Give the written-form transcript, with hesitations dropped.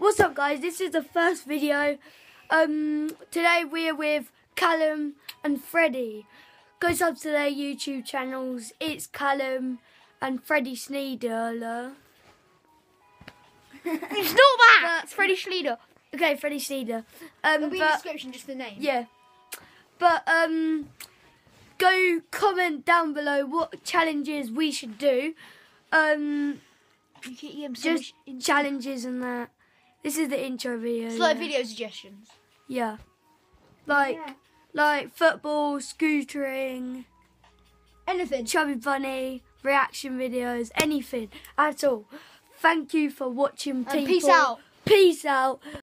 What's up, guys? This is the first video. Today we're with Calum and Freddie. Go sub to their YouTube channels. It's Calum and Freddie Schlieder. It's not that! It's Freddie Schlieder. Okay, Freddie Schlieder. It'll be in the description, just the name. Yeah. But go comment down below what challenges we should do. Just challenges and that. This is the intro video. It's like video suggestions. Yeah. Like football, scootering, Anything. chubby bunny, reaction videos, anything at all. Thank you for watching, people. Peace out. Peace out.